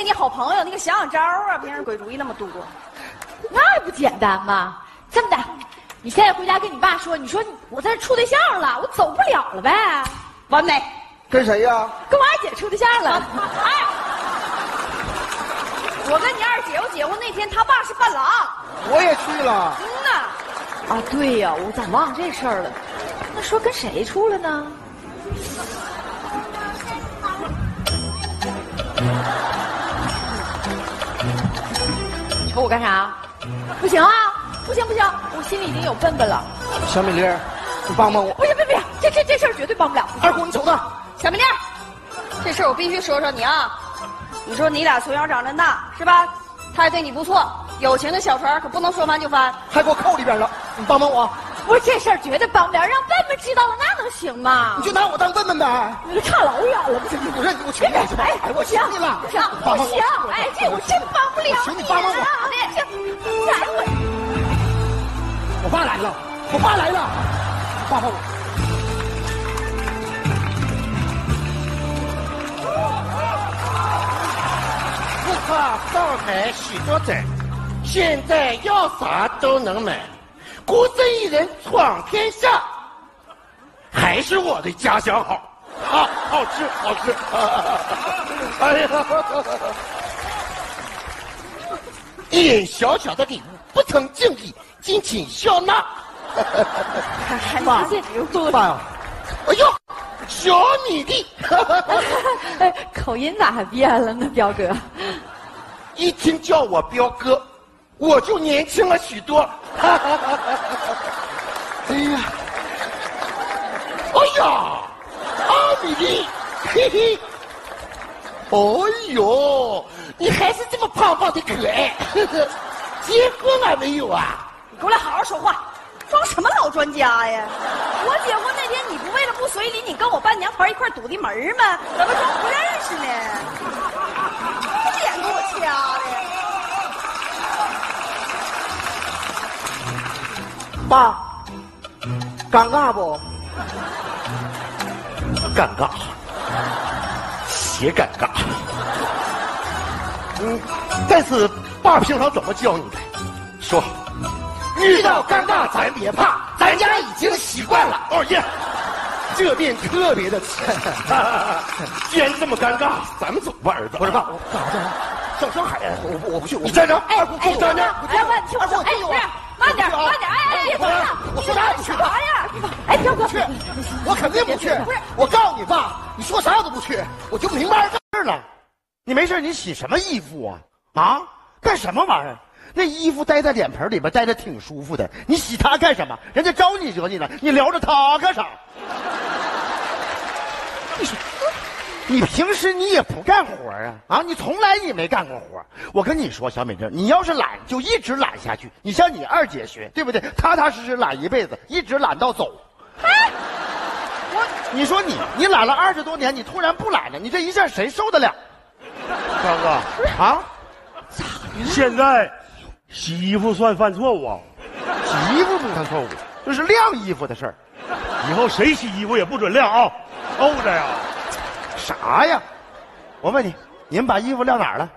哎，你好朋友，你给想想招啊！别人鬼主意那么多， 那还不简单吗？这么的，你现在回家跟你爸说，你说我在这处对象了，我走不了了呗。 完美。 跟谁呀？ 跟我二姐处对象了。 哎，我跟你二姐夫结婚那天，他爸是伴郎。 我也去了。 呐。 啊，对呀，我咋忘这事儿了？那说跟谁处了呢？你瞅我干啥？不行啊，不行，我心里已经有笨笨了。 小美玲，你帮帮我。 不行，这事儿绝对帮不了。 二姑，你瞅他。 小美玲，这事儿我必须说说你啊！你说你俩从小长这么大是吧？他还对你不错，有情的小船可不能说翻就翻， 还给我扣里边了。你帮帮我。 不是这事儿绝对帮不了，让笨笨知道了那能行吗？ 你就拿我当笨笨呗。 你差老远了，不行， 不是，我求你去吧。 哎， 我求你了， 不行，哎，这我真帮不了你。 求你帮帮我。我爸来了，帮帮我。 不怕上海许多载，现在要啥都能买，孤身一人闯天下，还是我的家乡好，好吃。哎呀，一点小小的礼物不成敬意，敬请笑纳。 爸， 爸呀， 哎呦，小米粒， 口音咋还变了呢，彪哥？ 一听叫我彪哥，我就年轻了许多。哎呀，阿米粒，嘿嘿，哦呦，你还是这么胖胖的可爱，结婚了没有啊？ 你给我来好好说话，装什么老专家呀？我结婚那天你不为了不随礼，你跟我伴娘团一块堵的门吗？怎么装不认识呢？这脸给我掐的！ 爸，尴尬不？ 尴尬，些尴尬。但是爸平常怎么教你的？说，遇到尴尬咱别怕，咱家已经习惯了。哦耶，这面特别的吃。既然这么尴尬，咱们走吧，儿子。不是爸，我干啥去？上海，我不去。你站着，二姑，你站着。 哎，我听我说，哎，不是，慢点，哎，别走了， 我说啥不去？ 啥呀？哎，彪哥， 不去，我肯定不去。不是，我告诉你爸，你说啥我都不去，我就明白这儿了。你没事，你洗什么衣服啊？啊，干什么玩意儿？那衣服待在脸盆里边待着挺舒服的，你洗它干什么？人家招你惹你了，你撩着它干啥？你说，你平时你也不干活啊？啊，你从来也没干过活。我跟你说，小美珍，你要是懒，就一直懒下去。你向你二姐学，对不对？踏踏实实懒一辈子，一直懒到走。你说你懒了20多年，你突然不懒了，你这一下谁受得了？ 张哥啊， 现在洗衣服算犯错误啊？ 洗衣服不算错误，这是晾衣服的事儿。 以后谁洗衣服也不准晾啊，沤着呀。 啥呀？我问你，你们把衣服晾哪儿了？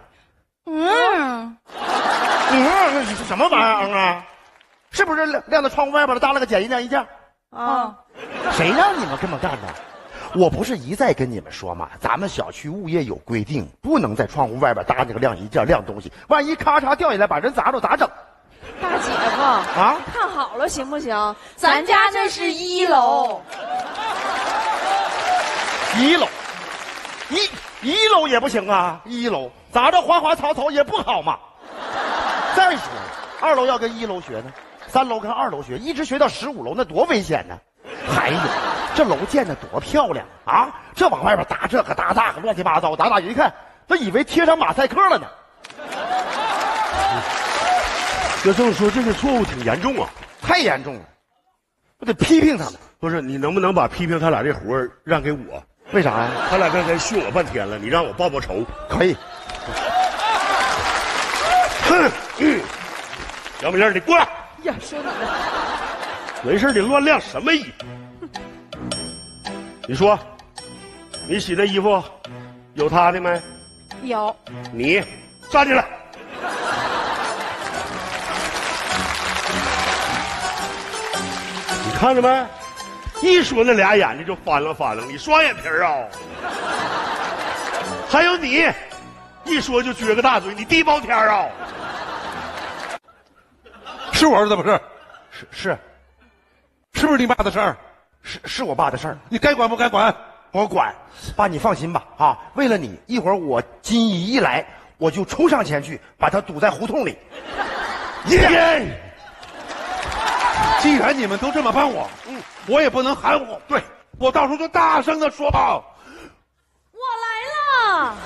什么玩意儿啊？是不是晾在窗户外边搭了个剪衣晾衣架？ 啊， 谁让你们这么干的？我不是一再跟你们说嘛，咱们小区物业有规定，不能在窗户外边搭那个晾衣架晾东西，万一咔嚓掉下来把人砸着咋整？ 大姐夫啊， 看好了行不行？咱家这是1楼 ，1楼，一楼也不行啊，1楼砸着花花草草也不好嘛。再说2楼要跟1楼学呢，3楼跟2楼学，一直学到15楼，那多危险呢！还有，这楼建的多漂亮啊！这往外边搭这个搭那个，乱七八糟，打一看，都以为贴上马赛克了呢。 要这么说，这个错误挺严重啊， 太严重了，我得批评他们。 不是，你能不能把批评他俩这活儿让给我？ 为啥呀？ 他俩刚才训我半天了，你让我报报仇。 可以。 哼，小美玲，你过来。 呀，说你呢。 没事，你乱晾什么衣服？你说，你洗的衣服有他的没？ 有。 你站起来。你看着没？一说那俩眼睛就翻了翻了，你双眼皮啊？还有你，一说就撅个大嘴，你地包天啊？ 是我儿子不是？ 是是不是你爸的事儿？ 是我爸的事儿， 你该管不该管？ 我管。爸，你放心吧，啊，为了你，一会儿我金姨一来，我就冲上前去把她堵在胡同里。 耶！既然你们都这么帮我，我也不能含糊。对，我到时候就大声的说。 我来了。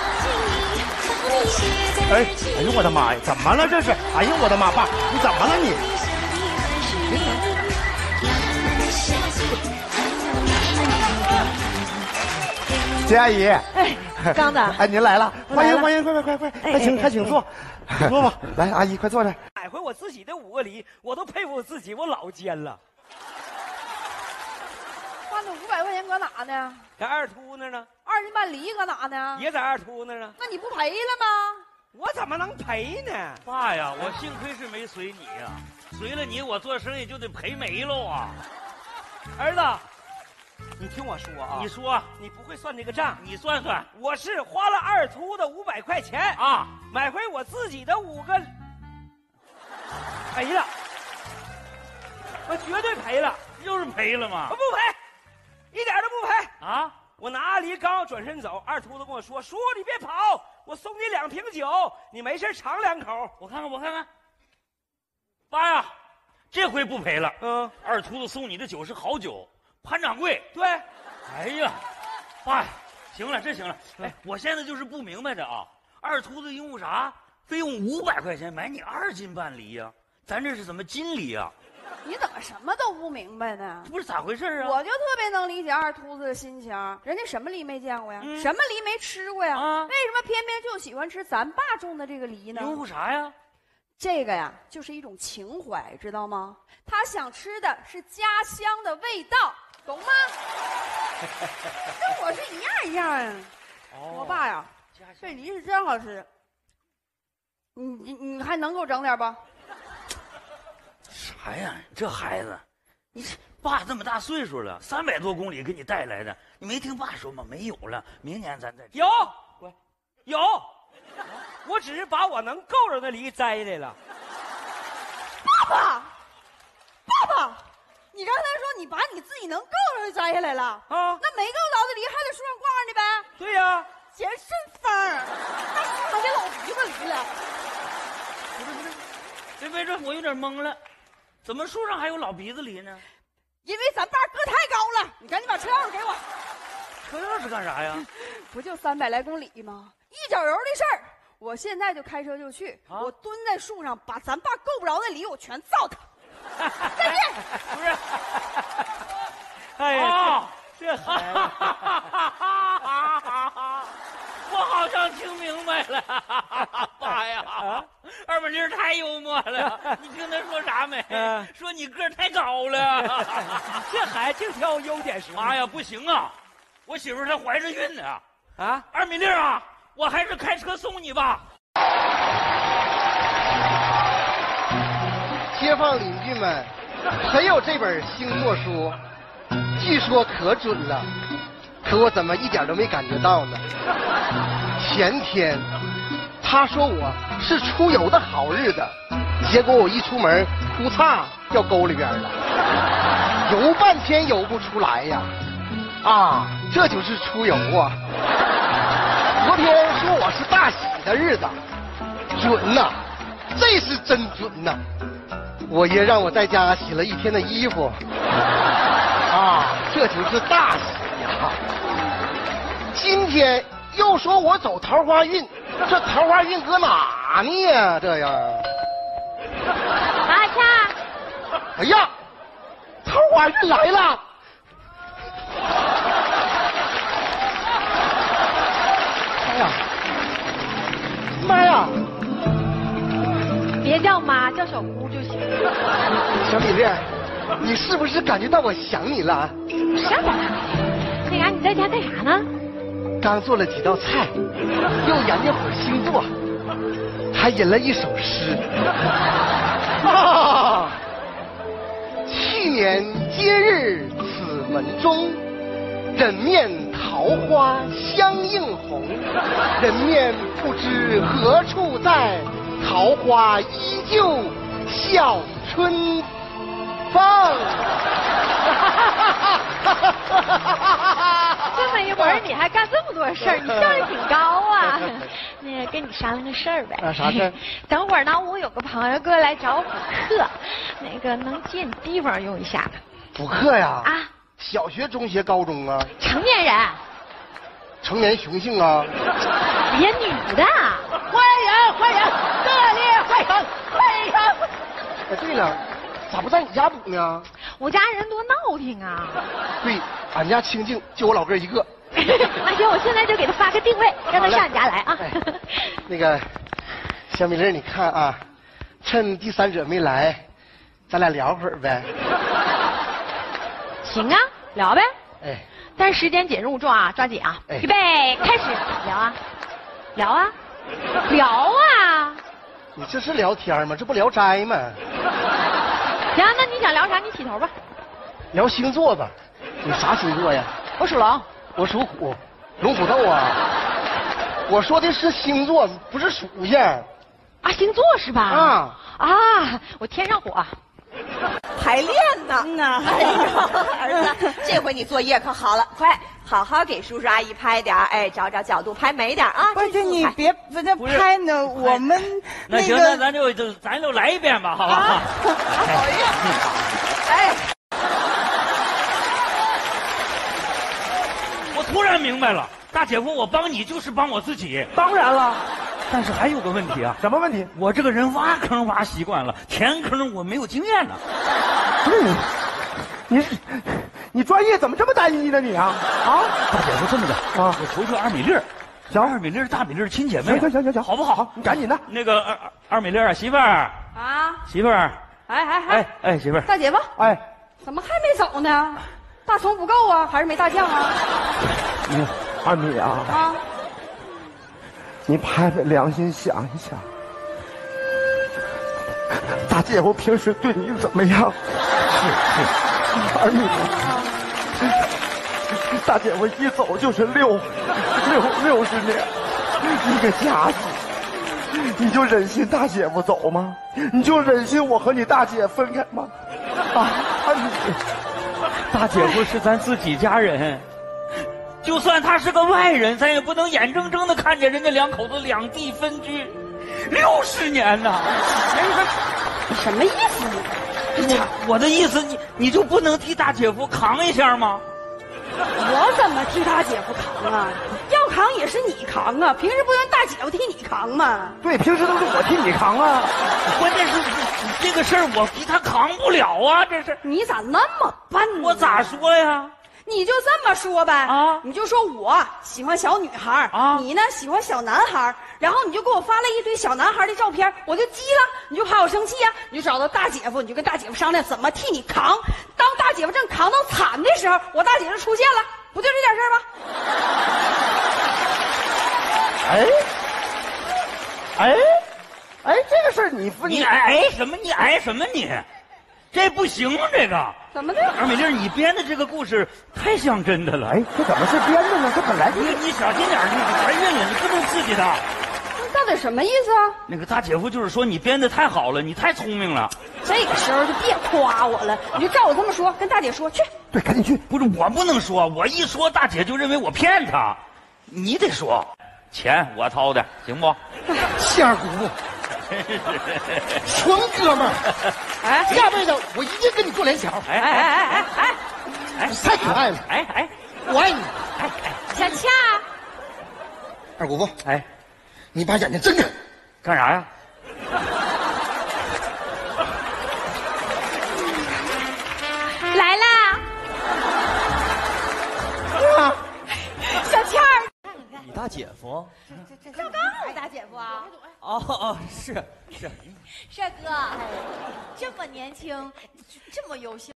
哎呦我的妈呀，怎么了这是？哎呦我的妈，爸，你怎么了你？金阿姨， 哎，刚子， 哎，您来了，欢迎来了欢迎，快，快请坐，坐吧，来，阿姨快坐这。 买回我自己的5个梨，我都佩服我自己，我老奸了。 花那500块钱搁哪呢？ 在二秃那呢， 20万梨搁哪呢？ 也在二秃那呢。 那你不赔了吗？ 我怎么能赔呢？ 爸呀，我幸亏是没随你呀，随了你我做生意就得赔没喽啊！ 儿子，你听我说啊， 你说， 你不会算这个账， 你算算我是花了二秃的500块钱啊， 买回我自己的5个，赔了，我绝对赔了， 又是赔了吗我？不赔，一点都不赔啊！ 我拿梨刚要转身走，二秃子跟我说：“叔，你别跑，我送你2瓶酒，你没事尝2口。” 我看看，爸呀，这回不赔了。二秃子送你的酒是好酒，潘掌柜。 对， 哎呀，爸，行了，这行了。哎，我现在就是不明白的啊，二秃子用啥非用500块钱买你2斤半梨呀？咱这是怎么斤梨呀？ 你怎么什么都不明白呢？ 这不是咋回事啊？ 我就特别能理解二秃子的心情，人家什么梨没见过呀，什么梨没吃过呀，为什么偏偏就喜欢吃咱爸种的这个梨呢？ 拥护啥呀？ 这个呀，就是一种情怀，知道吗？他想吃的是家乡的味道，懂吗？跟我是一样啊。我爸呀，这梨是真好吃。你还能给我整点不？ 啥呀？这孩子，你爸这么大岁数了，300多公里给你带来的，你没听爸说吗？没有了，明年咱再有，我只是把我能够着的梨摘来了。 爸爸，你刚才说你把你自己能够着的摘下来了啊？那没够着的梨还在树上挂着呢呗？ 对呀， 嫌顺风儿，还树上给老鼻子梨了。 别，我有点懵了。怎么树上还有老鼻子梨呢？ 因为咱爸个太高了，你赶紧把车钥匙给我。 车钥匙干啥呀？ 不就300来公里吗？一脚油的事儿。我现在就开车就去，我蹲在树上，把咱爸够不着的梨我全糟蹋。再见。 不是。 哎呀，这孩子， 我好像听明白了，爸呀，二本林太幽默了。你听他说啥没？说你个儿太高了。 这孩子净挑优点说。 妈呀，不行啊，我媳妇她怀着孕呢。 啊， 二米粒啊，我还是开车送你吧。 街坊邻居们，谁有这本星座书？据说可准了，可我怎么一点都没感觉到呢？前天他说我是出游的好日子，结果我一出门，扑嚓掉沟里边了，游半天游不出来呀！啊，这就是出游啊！昨天说我是大喜的日子，准呐，这是真准呐！我爷让我在家洗了1天的衣服，啊，这就是大喜呀！今天又说我走桃花运，这桃花运搁哪呢呀？这样， 妈看， 哎呀，桃花运来了！哎呀，妈呀！ 别叫妈，叫小姑就行。 小米粒，你是不是感觉到我想你了？ 什么？那啥，你在家干啥呢？ 刚做了几道菜，又研究会儿星座，还吟了一首诗。去年今日此门中，人面桃花相映红。人面不知何处在，桃花依旧笑春风。 这么一会儿你还干这么多事儿，你效率挺高啊。那个跟你商量个事儿呗。 啊，啥事儿？ 等会儿呢，我有个朋友过来找我补课，那个能借你地方用一下吗？ 补课呀？ 啊， 小学、中学、高中啊？ 成年人。 成年雄性啊？ 别女的。 欢迎，热烈欢迎，欢迎。 哎，对了，咋不在你家补呢？ 我家人多闹挺啊。 对，俺家清静，就我老哥一个。 那行，我现在就给他发个定位，让他上你家来啊。 哎，那个小米粒，你看啊，趁第三者没来，咱俩聊会儿呗。 行啊，聊呗。 哎， 但是时间紧，任务重啊，抓紧啊！预备，开始，聊啊，聊啊，聊啊！ 你这是聊天吗？这不聊斋吗？ 行，那你想聊啥？你起头吧。 聊星座吧。你啥星座呀？ 我属龙。 我属虎，龙虎斗啊。我说的是星座，不是属相。 啊，星座是吧？啊，我天上火。 排练呢。哎呦，儿子，这回你作业可好了，快好好给叔叔阿姨拍点哎，找找角度拍美点啊。 不是你别拍呢，我们那行，那咱就来一遍吧，好不好？ 好呀。哎， 我突然明白了，大姐夫，我帮你就是帮我自己。 当然了。 但是还有个问题啊， 什么问题？ 我这个人挖坑挖习惯了，填坑我没有经验呢。 不是你专业怎么这么单一呢你啊？啊， 大姐夫这么的啊，我求求二米粒， 行， 二米粒、大米粒亲姐妹。 行， 好不好？ 好，你赶紧的。 那个二米粒啊，媳妇儿啊， 媳妇儿， 哎， 媳妇儿， 大姐夫， 哎， 怎么还没走呢？大葱不够啊，还是没大酱啊？ 二米啊。你拍拍良心想一想，大姐夫平时对你怎么样？是，二米，大姐夫一走就是60年，一个家子，你就忍心大姐夫走吗？你就忍心我和你大姐分开吗？啊，二米， 大姐夫是咱自己家人。就算他是个外人，咱也不能眼睁睁的看着人家两口子两地分居60年呐！ 什么意思？ 我的意思，你就不能替大姐夫扛一下吗？ 我怎么替大姐夫扛啊？要扛也是你扛啊！平时不用大姐夫替你扛吗？ 对，平时都是我替你扛啊。 关键是这个事儿我替他扛不了啊！这是你咋那么笨呢？ 我咋说呀？ 你就这么说呗啊！ 你就说我喜欢小女孩啊， 你呢喜欢小男孩，然后你就给我发了一堆小男孩的照片，我就急了，你就怕我生气呀，你就找到大姐夫，你就跟大姐夫商量怎么替你扛。当大姐夫正扛到惨的时候，我大姐就出现了，不就这点事儿吗？哎，这个事儿你挨什么？你挨什么你？这不行，这个怎么的？ 二美丽，你编的这个故事太像真的了。 哎，这怎么是编的呢？这本来你小心点，你怀孕了，你不能刺激他。 到底什么意思啊？ 那个大姐夫就是说你编的太好了，你太聪明了。 这个时候就别夸我了，你就照我这么说，跟大姐说去。 对，赶紧去。 不是我不能说，我一说大姐就认为我骗她，你得说，钱我掏的，行不？ 馅儿姑父。纯哥们儿，哎，下辈子我一定跟你做连桥。 哎， 太可爱了， 哎， 我爱你， 小恰， 二姑父， 哎， 你把眼睛睁开， 干啥呀？ 来啦！小倩儿， 你大姐夫？ 赵刚，我大姐夫啊。 哦，是。 帅哥，这么年轻，这么优秀。